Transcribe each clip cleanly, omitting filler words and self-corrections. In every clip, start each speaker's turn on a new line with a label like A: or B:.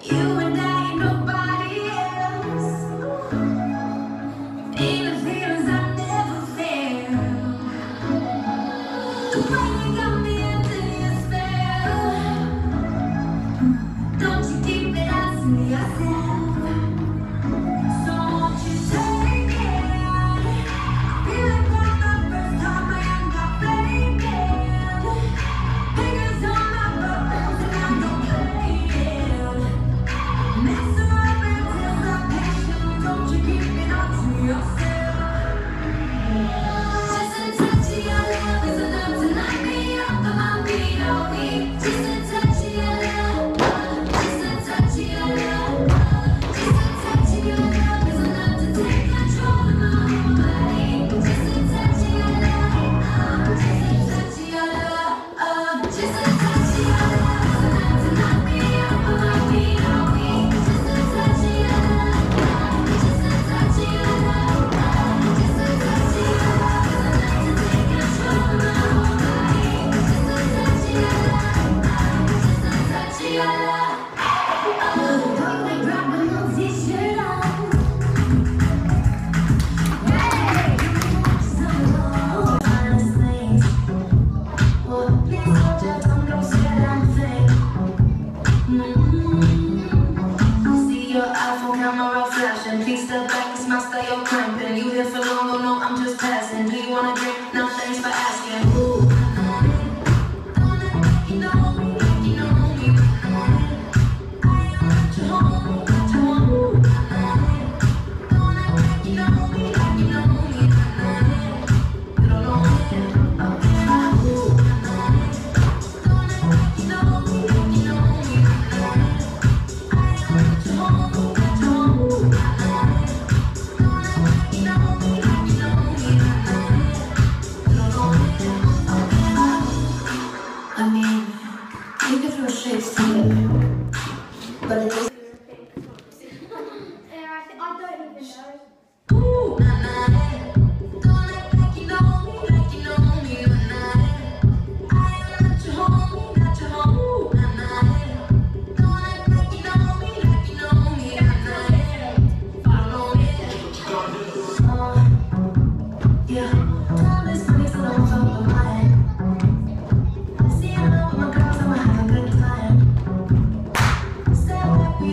A: You and I and nobody else. Feeling feelings I never felt. The way you got me into your spell. Don't you keep it out to yourself. So won't you take it? Feel it from the first time I am not faking. Fingers on my buttons and I don't play it. Mess around until I'm patient. Don't you keep it out to yourself. Just a touch of your love is enough to knock me off of my feet all week. Just a touch of your love, just a touch of your love, just a touch of your love is enough to take control of my whole body. Just a touch of your love, just a touch of your love, just a touch of your love is enough to knock me off of my feet all week. Just a touch of your love, just a touch of your love, just a touch of your love is enough to take control of my whole body. Just a touch of your love, just a touch of your love. Totally drop my little t-shirt on. Hey, so honest things. Well, please hold your tongue, don't say a damn thing. See your iPhone camera flashing. Please step back, it's my style cramping. You here for long, oh no, I'm just passing. Do you wanna drink? No, thanks for asking. Ooh, you know me, you know me. I am not your home, not your home. Don't act like you know me, like you know me. You don't know me. Ooh, don't act like you know me, like you know me. I am not your home, not your home. Don't act like you know me, like you know me. You don't know me. I mean, you can throw shapes together, but it doesn't.
B: I don't even know.
A: Ooh, don't act like you know me, like you know me. I am not your homie, not your homie. Don't act like you know me, like you know me. Follow me. Yeah, time is money, so don't fuck with mine. See, I love my girls, I'ma have a good time. Step back, we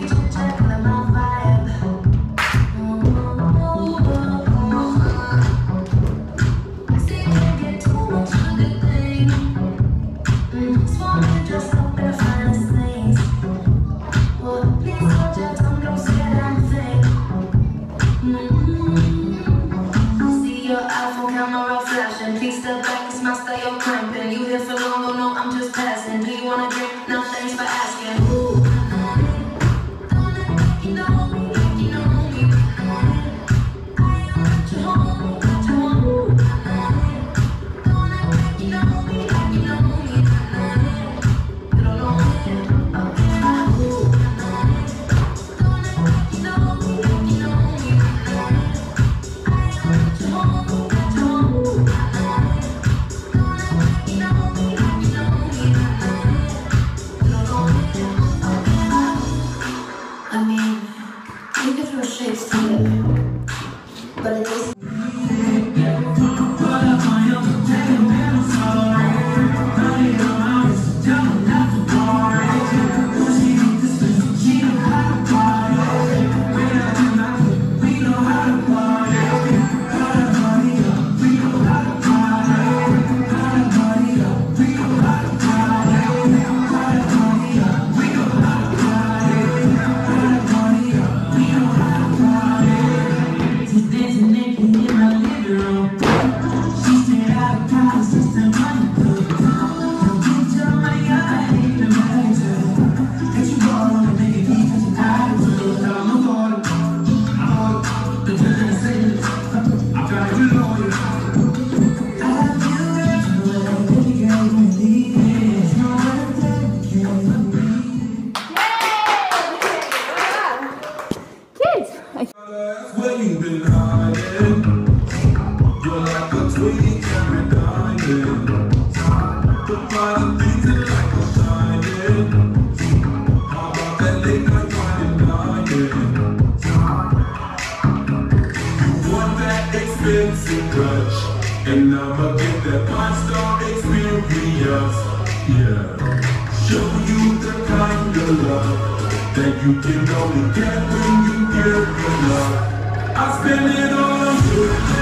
B: you can only get when you give me love. I spend it all on you.